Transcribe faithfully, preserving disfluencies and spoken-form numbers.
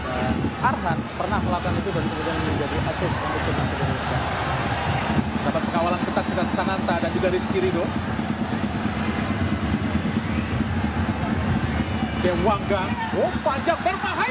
Dan Arhan pernah melakukan itu dan kemudian menjadi assist untuk timnas Indonesia. Dapat pengawalan ketat ketat Sananta dan juga Rizky Ridho. Dewangga, oh panjang berbahaya.